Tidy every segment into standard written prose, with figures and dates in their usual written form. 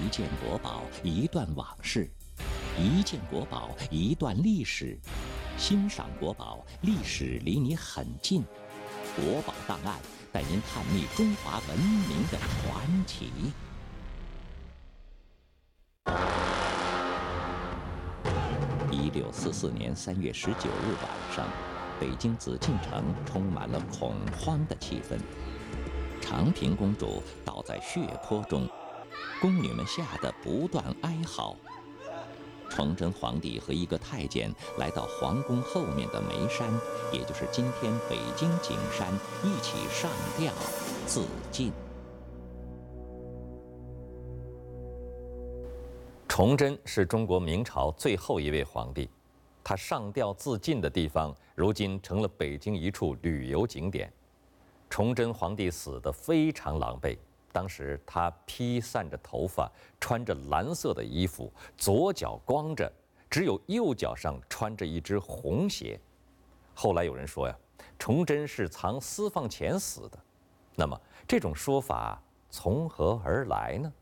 件国宝，一段往事；一件国宝，一段历史。欣赏国宝，历史离你很近。国宝档案带您探秘中华文明的传奇。1644年3月19日晚上，北京紫禁城充满了恐慌的气氛。长平公主倒在血泊中，宫女们吓得不断哀嚎。崇祯皇帝和一个太监来到皇宫后面的眉山，也就是今天北京景山，一起上吊自尽。 崇祯是中国明朝最后一位皇帝，他上吊自尽的地方，如今成了北京一处旅游景点。崇祯皇帝死得非常狼狈，当时他披散着头发，穿着蓝色的衣服，左脚光着，只有右脚上穿着一只红鞋。后来有人说呀，崇祯是藏私房钱死的。那么这种说法从何而来呢？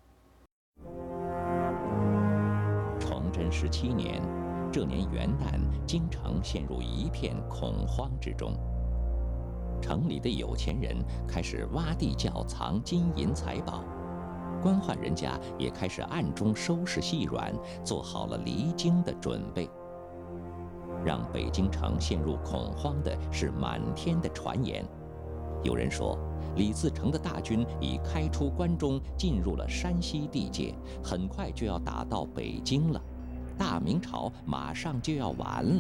崇祯17年，这年元旦，京城陷入一片恐慌之中。城里的有钱人开始挖地窖藏金银财宝，官宦人家也开始暗中收拾细软，做好了离京的准备。让北京城陷入恐慌的是满天的传言。有人说，李自成的大军已开出关中，进入了山西地界，很快就要打到北京了，大明朝马上就要完了。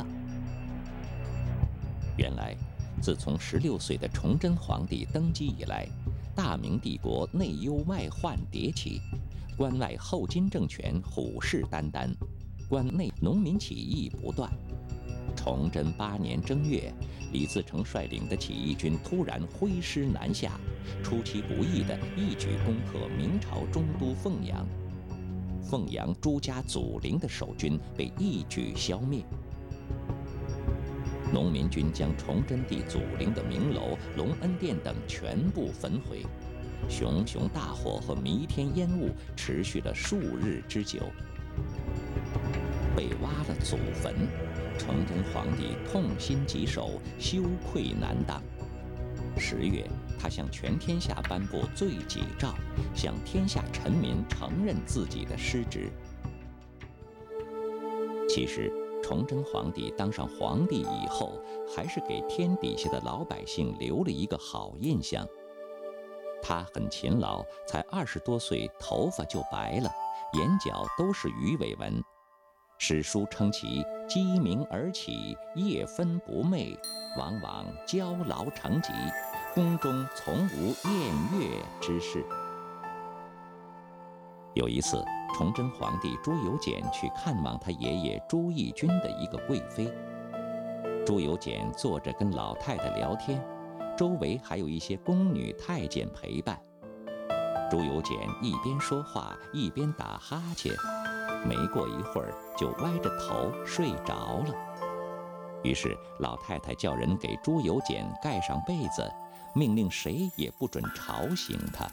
原来，自从16岁的崇祯皇帝登基以来，大明帝国内忧外患迭起，关外后金政权虎视眈眈，关内农民起义不断。崇祯8年正月，李自成率领的起义军突然挥师南下，出其不意地一举攻克明朝中都凤阳。凤阳朱家祖陵的守军被一举消灭。农民军将崇祯帝祖陵的明楼、隆恩殿等全部焚毁，熊熊大火和弥天烟雾持续了数日之久。被挖了祖坟，崇祯皇帝痛心疾首，羞愧难当。10月，他向全天下颁布罪己诏，向天下臣民承认自己的失职。其实，崇祯皇帝当上皇帝以后，还是给天底下的老百姓留了一个好印象。他很勤劳，才20多岁，头发就白了，眼角都是鱼尾纹。史书称其鸡鸣而起，夜分不寐，往往焦劳成疾，宫中从无宴乐之事。有一次，崇祯皇帝朱由检去看望他爷爷朱翊钧的一个贵妃。朱由检坐着跟老太太聊天，周围还有一些宫女太监陪伴。朱由检一边说话一边打哈欠，没过一会儿就歪着头睡着了。于是老太太叫人给朱由检盖上被子，命令谁也不准吵醒他。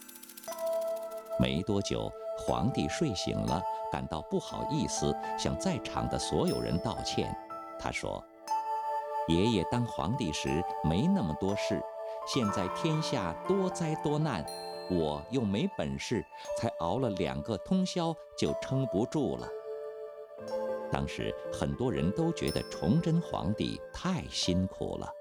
没多久，皇帝睡醒了，感到不好意思，向在场的所有人道歉。他说：“爷爷当皇帝时没那么多事，现在天下多灾多难，我又没本事，才熬了2个通宵就撑不住了。”当时很多人都觉得崇祯皇帝太辛苦了。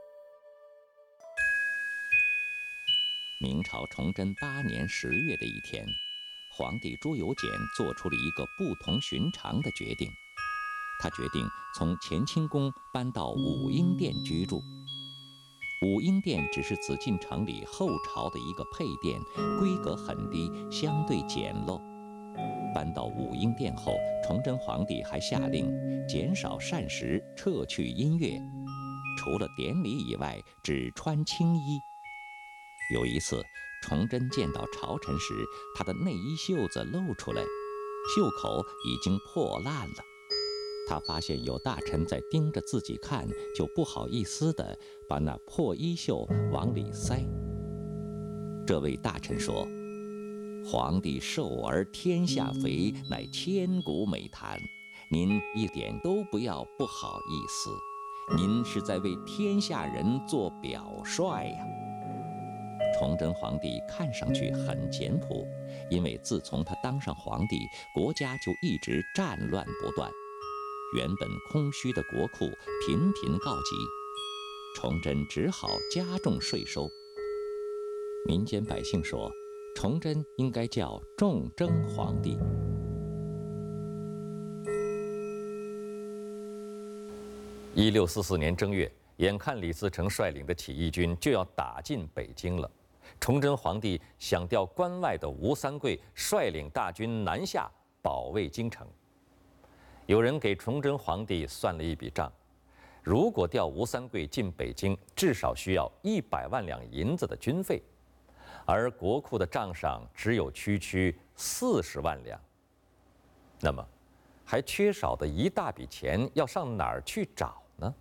明朝崇祯8年10月的一天，皇帝朱由检做出了一个不同寻常的决定。他决定从乾清宫搬到武英殿居住。武英殿只是紫禁城里后朝的一个配殿，规格很低，相对简陋。搬到武英殿后，崇祯皇帝还下令减少膳食，撤去音乐，除了典礼以外，只穿青衣。有一次，崇祯见到朝臣时，他的内衣袖子露出来，袖口已经破烂了。他发现有大臣在盯着自己看，就不好意思地把那破衣袖往里塞。这位大臣说：“ 皇帝瘦而天下肥，乃千古美谈。您一点都不要不好意思，您是在为天下人做表率呀。崇祯皇帝看上去很简朴，因为自从他当上皇帝，国家就一直战乱不断，原本空虚的国库频频告急，崇祯只好加重税收。民间百姓说，崇祯应该叫重征皇帝。 1644年正月，眼看李自成率领的起义军就要打进北京了，崇祯皇帝想调关外的吴三桂率领大军南下保卫京城。有人给崇祯皇帝算了一笔账，如果调吴三桂进北京，至少需要100万两银子的军费，而国库的账上只有区40万两。那么，还缺少的一大笔钱要上哪儿去找呢？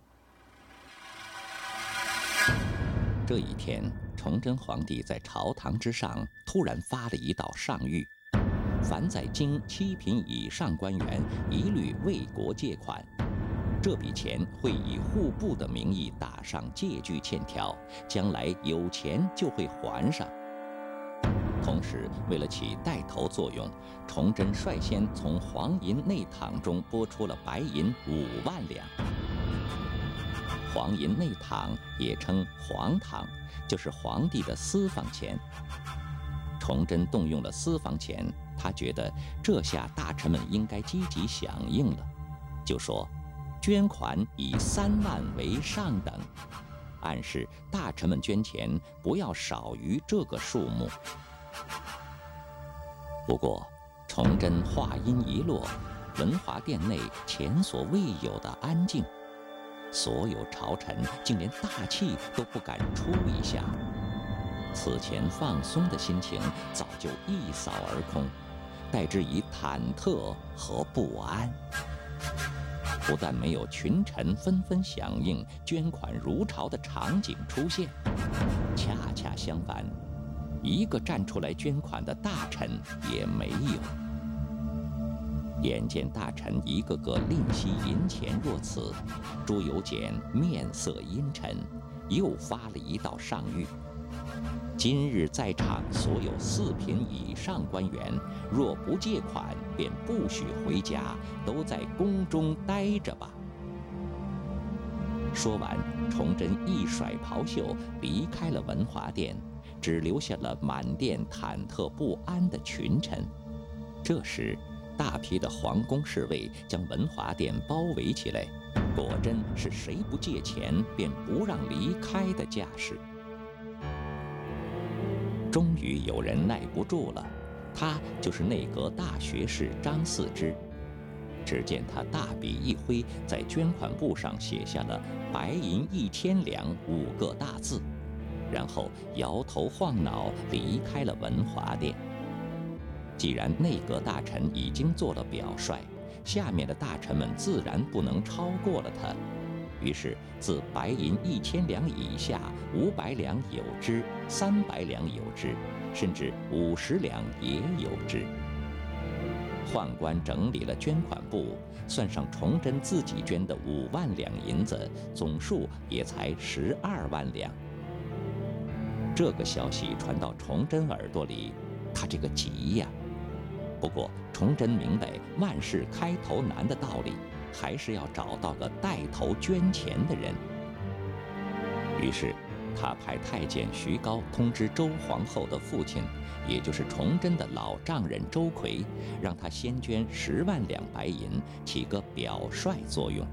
这一天，崇祯皇帝在朝堂之上突然发了一道上谕：凡在京7品以上官员，一律为国借款。这笔钱会以户部的名义打上借据欠条，将来有钱就会还上。同时，为了起带头作用，崇祯率先从黄银内帑中拨出了白银5万两。黄银内帑也称黄帑，就是皇帝的私房钱。崇祯动用了私房钱，他觉得这下大臣们应该积极响应了，就说捐款以3万为上等，暗示大臣们捐钱不要少于这个数目。不过，崇祯话音一落，文华殿内前所未有的安静，所有朝臣竟连大气都不敢出一下。此前放松的心情早就一扫而空，代之以忐忑和不安。不但没有群臣纷纷响应、捐款如潮的场景出现，恰恰相反，一个站出来捐款的大臣也没有。眼见大臣一个个吝惜银钱若此，朱由检面色阴沉，又发了一道上谕：今日在场所有4品以上官员，若不借款，便不许回家，都在宫中待着吧。说完，崇祯一甩袍袖，离开了文华殿，只留下了满殿忐忑不安的群臣。这时，大批的皇宫侍卫将文华殿包围起来，果真是谁不借钱便不让离开的架势。终于有人耐不住了，他就是内阁大学士张四之。只见他大笔一挥，在捐款簿上写下了“白银1000两”5个大字，然后摇头晃脑离开了文华殿。既然内阁大臣已经做了表率，下面的大臣们自然不能超过了他。于是，自白银1000两以下，500两有之，300两有之，甚至50两也有之。宦官整理了捐款簿，算上崇祯自己捐的5万两银子，总数也才12万两。这个消息传到崇祯耳朵里，他这个急呀！不过，崇祯明白万事开头难的道理，还是要找到个带头捐钱的人。于是，他派太监徐高通知周皇后的父亲，也就是崇祯的老丈人周奎，让他先捐10万两白银，起个表率作用。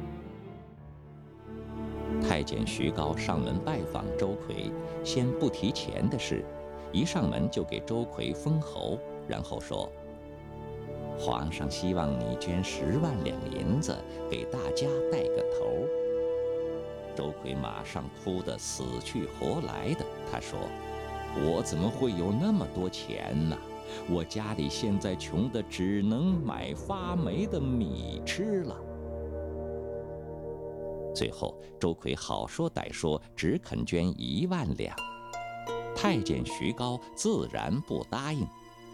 太监徐高上门拜访周奎，先不提钱的事，一上门就给周奎封侯，然后说：“皇上希望你捐10万两银子，给大家带个头。”周奎马上哭得死去活来的，他说：“我怎么会有那么多钱呢？我家里现在穷得只能买发霉的米吃了。”最后，周奎好说歹说，只肯捐1万两。太监徐高自然不答应，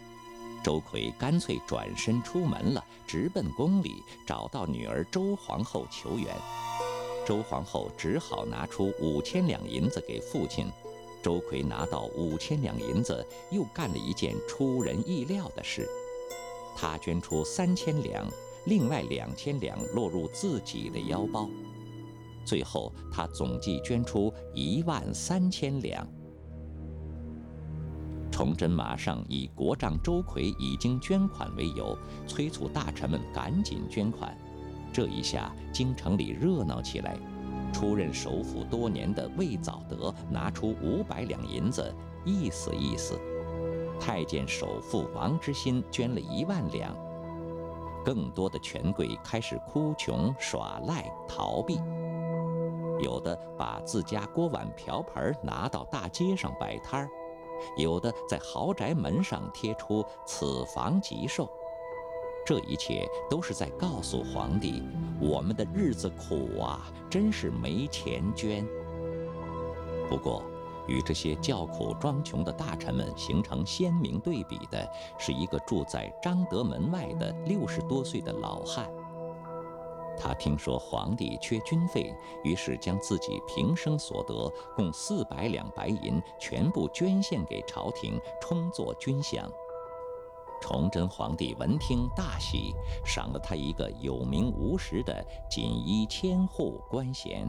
周奎干脆转身出门了，直奔宫里找到女儿周皇后求援。周皇后只好拿出5000两银子给父亲。周奎拿到5000两银子，又干了一件出人意料的事，他捐出3000两，另外2000两落入自己的腰包。最后，他总计捐出13000两。崇祯马上以国丈周奎已经捐款为由，催促大臣们赶紧捐款。这一下，京城里热闹起来。出任首辅多年的魏藻德拿出500两银子，意思意思。太监首辅王之新捐了10000两。更多的权贵开始哭穷、耍赖、逃避。有的把自家锅碗瓢盆拿到大街上摆摊儿，有的在豪宅门上贴出此房即售。这一切都是在告诉皇帝，我们的日子苦啊，真是没钱捐。不过，与这些叫苦装穷的大臣们形成鲜明对比的，是一个住在张德门外的60多岁的老汉。他听说皇帝缺军费，于是将自己平生所得共400两白银全部捐献给朝廷，充作军饷。崇祯皇帝闻听大喜，赏了他一个有名无实的锦衣千户官衔。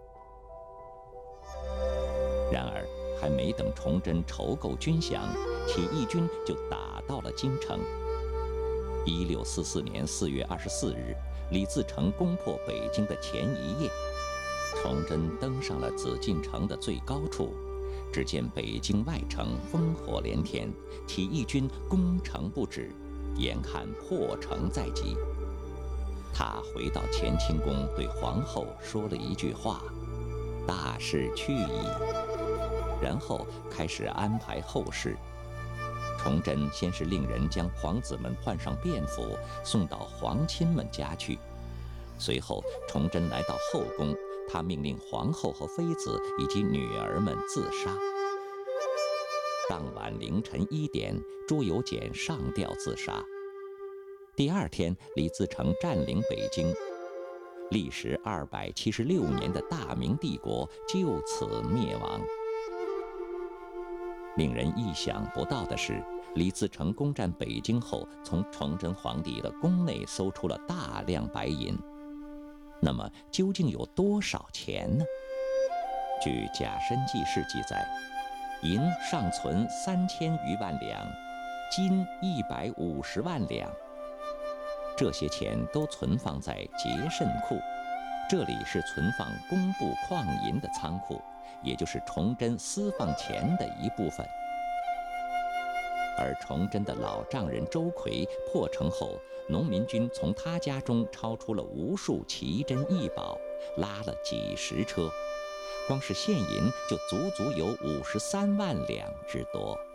然而，还没等崇祯筹够军饷，起义军就打到了京城。1644年4月24日，李自成攻破北京的前一夜，崇祯登上了紫禁城的最高处。只见北京外城烽火连天，起义军攻城不止，眼看破城在即。他回到乾清宫，对皇后说了一句话：“大势去矣。”然后开始安排后事。崇祯先是令人将皇子们换上便服，送到皇亲们家去。随后，崇祯来到后宫，他命令皇后和妃子以及女儿们自杀。当晚凌晨1点，朱由检上吊自杀。第二天，李自成占领北京，历时276年的大明帝国就此灭亡。令人意想不到的是，李自成攻占北京后，从崇祯皇帝的宫内搜出了大量白银。那么究竟有多少钱呢？据《甲申记事》记载，银尚存3000余万两，金150万两。这些钱都存放在节慎库，这里是存放工部矿银的仓库，也就是崇祯私放钱的一部分。而崇祯的老丈人周奎破城后，农民军从他家中抄出了无数奇珍异宝，拉了几10车，光是现银就足足有53万两之多。